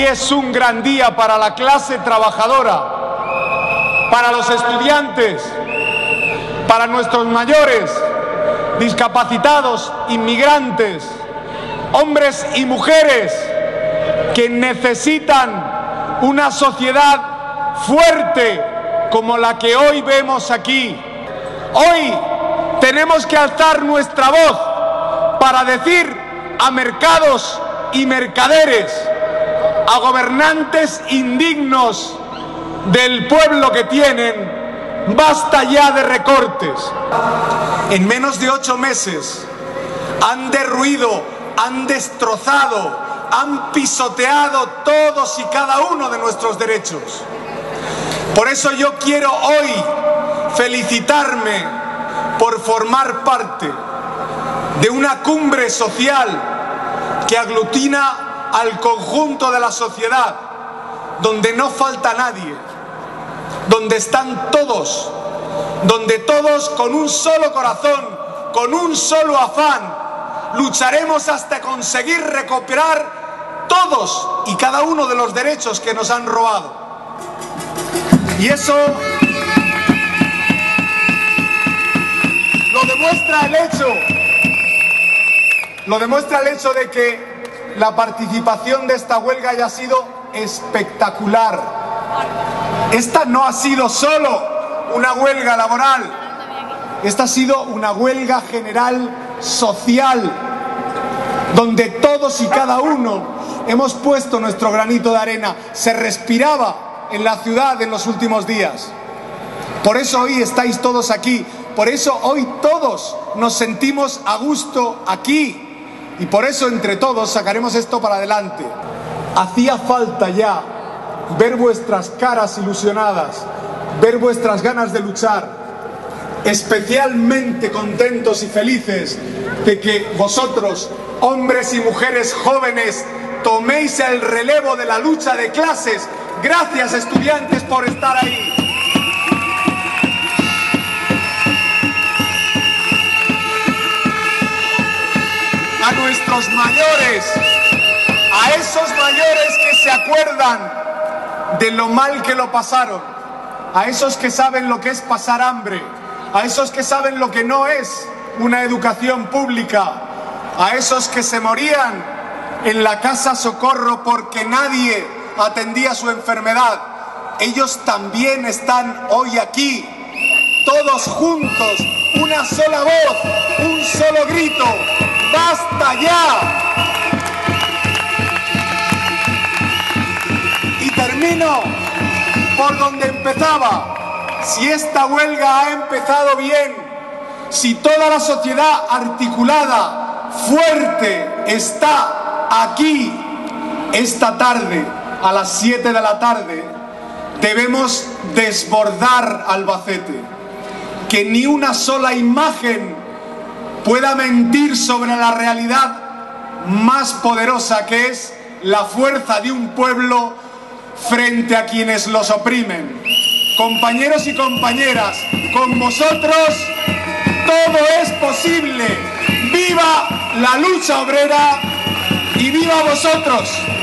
es un gran día para la clase trabajadora, para los estudiantes, para nuestros mayores, discapacitados, inmigrantes, hombres y mujeres que necesitan una sociedad fuerte como la que hoy vemos aquí. Hoy tenemos que alzar nuestra voz para decir a mercados y mercaderes, a gobernantes indignos del pueblo que tienen, basta ya de recortes. En menos de 8 meses han derruido, han destrozado, han pisoteado todos y cada uno de nuestros derechos. Por eso yo quiero hoy felicitarme por formar parte de una cumbre social que aglutina al conjunto de la sociedad, donde no falta nadie, donde están todos, donde todos con un solo corazón, con un solo afán, lucharemos hasta conseguir recuperar todos y cada uno de los derechos que nos han robado. Y eso lo demuestra el hecho de que la participación de esta huelga haya sido espectacular. Esta no ha sido solo una huelga laboral, esta ha sido una huelga general social, donde todos y cada uno hemos puesto nuestro granito de arena. Se respiraba en la ciudad en los últimos días. Por eso hoy estáis todos aquí, por eso hoy todos nos sentimos a gusto aquí y por eso entre todos sacaremos esto para adelante. Hacía falta ya ver vuestras caras ilusionadas, ver vuestras ganas de luchar, especialmente contentos y felices de que vosotros, hombres y mujeres jóvenes, toméis el relevo de la lucha de clases. Gracias, estudiantes, por estar ahí. A nuestros mayores, a esos mayores que se acuerdan de lo mal que lo pasaron, a esos que saben lo que es pasar hambre, a esos que saben lo que no es una educación pública, a esos que se morían en la Casa Socorro porque nadie atendía su enfermedad. Ellos también están hoy aquí, todos juntos, una sola voz, un solo grito. ¡Basta ya! Y termino por donde empezaba. Si esta huelga ha empezado bien, si toda la sociedad articulada, fuerte, está aquí esta tarde, a las 7 de la tarde, debemos desbordar Albacete. Que ni una sola imagen pueda mentir sobre la realidad más poderosa, que es la fuerza de un pueblo frente a quienes los oprimen. Compañeros y compañeras, con vosotros todo es posible. ¡Viva la lucha obrera y viva vosotros!